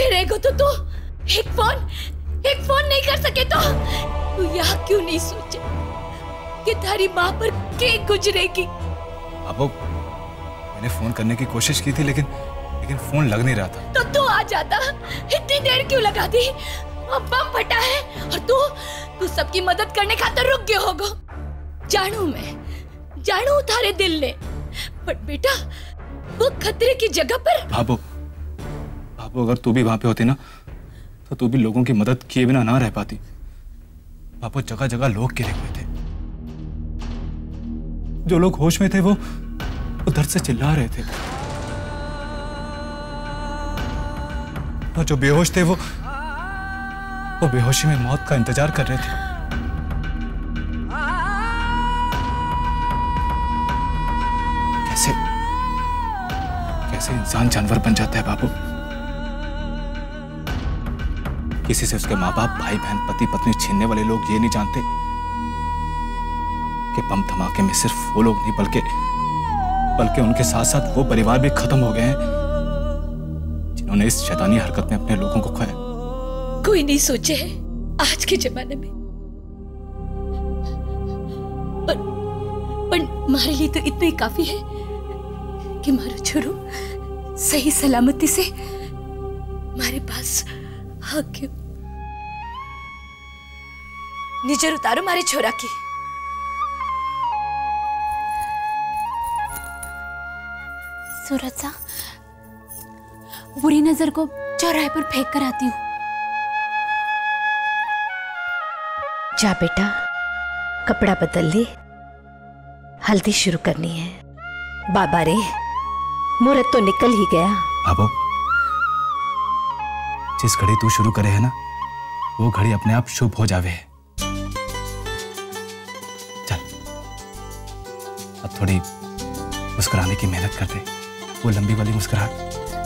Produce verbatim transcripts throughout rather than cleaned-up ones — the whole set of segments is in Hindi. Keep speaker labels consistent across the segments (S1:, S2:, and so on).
S1: बैठे रहेगा तो तू एक फोन एक फोन नहीं कर सके तो तू यहाँ क्यों नहीं सोचे कि थारी माँ पर क्या गुजरेगी?
S2: बाबू, मैंने फोन करने की कोशिश की थी लेकिन लेकिन फोन लग नहीं रहा था।
S1: तो तू आ जाता, इतनी देर क्यों लगा दी? अब बम फटा है और तू तू सबकी मदद करने खातिर रुक गया होगा। जानू मैं जानू थारे दिल ने, पर बेटा वो खतरे की जगह पर।
S2: बाबू बाबू अगर तू भी वहां पे होती ना तो तू भी लोगों की मदद किए बिना ना रह पाती। बाबू जगह जगह लोग गिरे हुए थे, जो लोग होश में थे वो वो दर्द से चिल्ला रहे थे, और जो बेहोश थे वो वो बेहोशी में मौत का इंतजार कर रहे थे। कैसे कैसे इंसान जानवर बन जाता है बाबू? किसी से उसके माँ बाप, भाई बहन, पति पत्नी छीनने वाले लोग ये नहीं जानते कि बम धमाके में सिर्फ वो लोग नहीं बल्कि बल्कि उनके साथ साथ वो परिवार भी खत्म हो गए हैं जिन्होंने इस शैतानी हरकत में अपने लोगों को खोया।
S1: कोई नहीं सोचे है आज के जमाने में, पर पर हमारे लिए तो इतना ही काफी है कि मारो छोरो सही सलामती से हमारे पास आ गयो। नीचे उतारो मारे छोरा की।
S3: सूरज सा, बुरी नजर को चौराहे पर फेंक कर आती हूँ।
S4: जा बेटा, कपड़ा बदल ले, हल्दी शुरू करनी है। बाबा रे, मुहूर्त तो निकल ही गया।
S2: बाबू, जिस घड़ी तू शुरू करे है ना वो घड़ी अपने आप शुभ हो जावे है। चल अब थोड़ी मुस्कुराने की मेहनत कर दे, वो लंबी वाली मुस्कुराहट।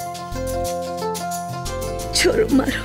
S1: छोड़ो मारो।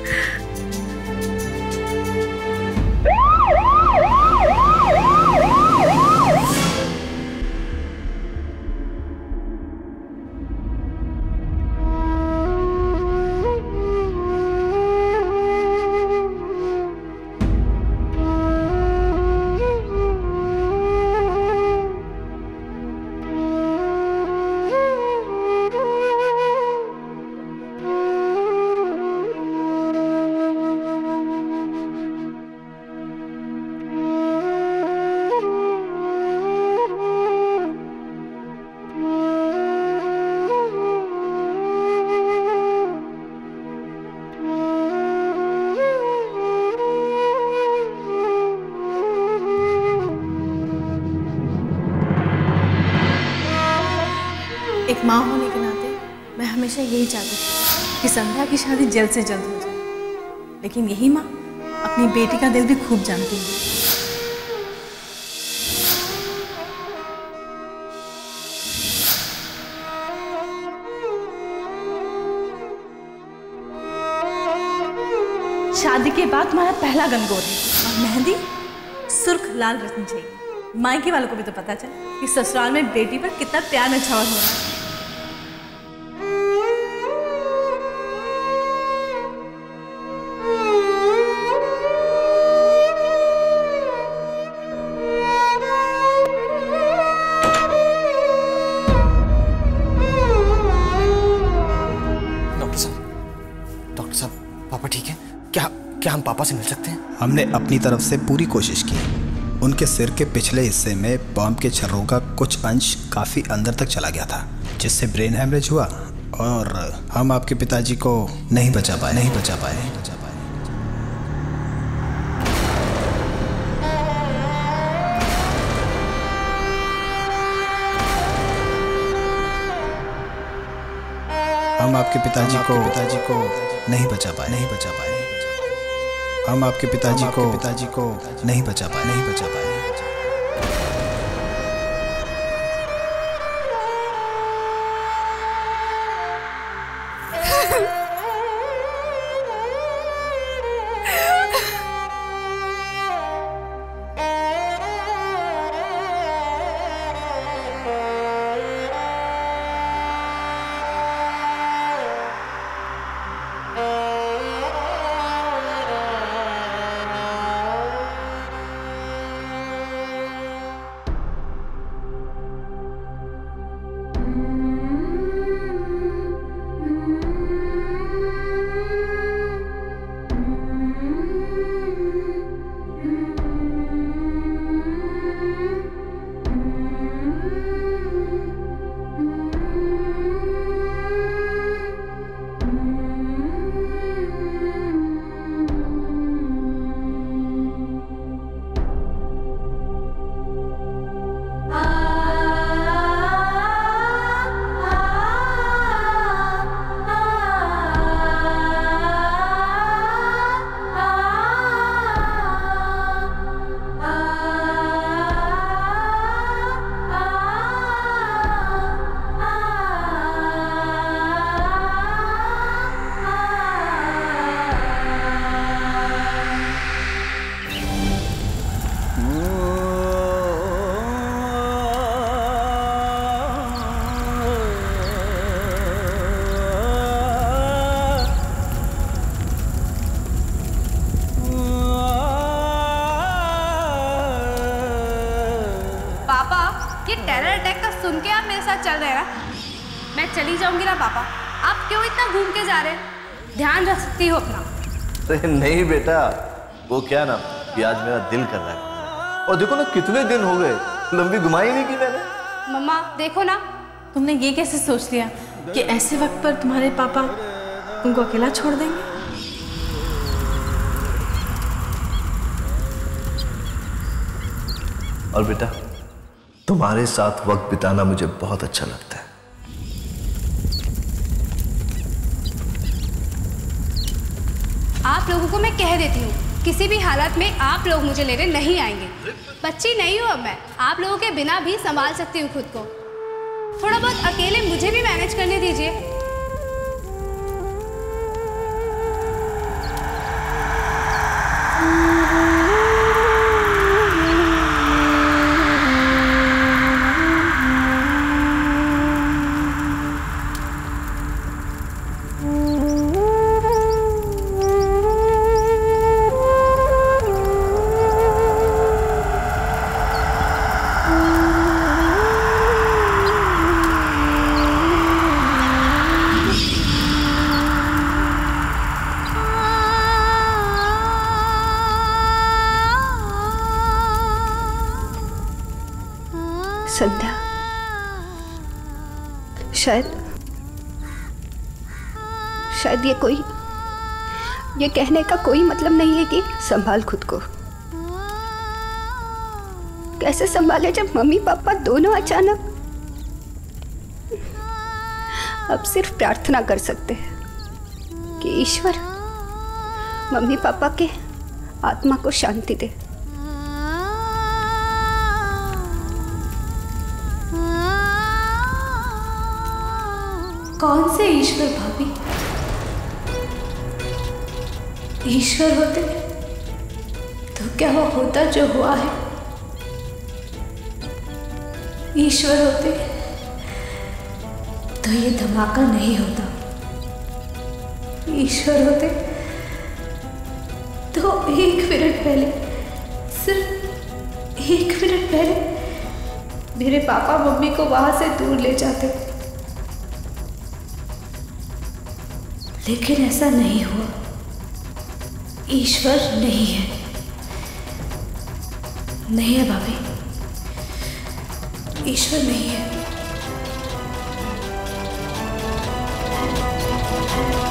S5: एक माँ होने के नाते मैं हमेशा यही चाहती थी कि संध्या की शादी जल्द से जल्द हो जाए, लेकिन यही माँ अपनी बेटी का दिल भी खूब जानती है। शादी के बाद तुम्हारा पहला गंगोर है और मेहंदी सुर्ख लाल रत्न चाहिए। मायके वालों को भी तो पता चले कि ससुराल में बेटी पर कितना प्यार नछावर हो रहा है।
S6: डॉक्टर साहब, डॉक्टर साहब, पापा ठीक है? क्या क्या हम पापा से मिल सकते हैं?
S7: हमने अपनी तरफ से पूरी कोशिश की। उनके सिर के पिछले हिस्से में बॉम्ब के छर्रों का कुछ अंश काफ़ी अंदर तक चला गया था, जिससे ब्रेन हैमरेज हुआ और हम आपके पिताजी को नहीं बचा पाए नहीं बचा पाए नहीं बचा पाए हम आपके पिताजी को पिताजी को नहीं बचा पाए नहीं बचा पाए हम आपके पिताजी को पिताजी को नहीं बचा पाए नहीं बचा पाए
S8: चली जाऊंगी ना पापा। आप क्यों इतना घूम के जा रहे हैं? ध्यान रख सकती हो अपना।
S9: अरे नहीं बेटा, वो क्या ना कि आज मेरा दिल कर रहा है। और देखो ना कितने दिन हो गए, लंबी घुमाई नहीं की मैंने।
S8: मम्मा देखो ना,
S5: तुमने ये कैसे सोच लिया कि ऐसे वक्त पर तुम्हारे पापा तुमको अकेला छोड़ देंगे?
S9: और बेटा, तुम्हारे साथ वक्त बिताना मुझे बहुत अच्छा लगता है।
S8: आप लोगों को मैं कह देती हूँ, किसी भी हालत में आप लोग मुझे लेने नहीं आएंगे। बच्ची नहीं हूँ अब मैं, आप लोगों के बिना भी संभाल सकती हूँ खुद को। थोड़ा बहुत अकेले मुझे भी मैनेज करने दीजिए।
S4: संध्या, शायद शायद ये कोई ये कहने का कोई मतलब नहीं है कि संभाल खुद को। कैसे संभाले जब मम्मी पापा दोनों अचानक। अब सिर्फ प्रार्थना कर सकते हैं कि ईश्वर मम्मी पापा के आत्मा को शांति दे।
S1: कौन से ईश्वर भाभी? ईश्वर होते तो क्या वो होता जो हुआ है? ईश्वर होते तो ये धमाका नहीं होता। ईश्वर होते तो एक मिनट पहले, सिर्फ एक मिनट पहले मेरे पापा मम्मी को वहां से दूर ले जाते। लेकिन ऐसा नहीं हुआ। ईश्वर नहीं है, नहीं है भाभी, ईश्वर नहीं है।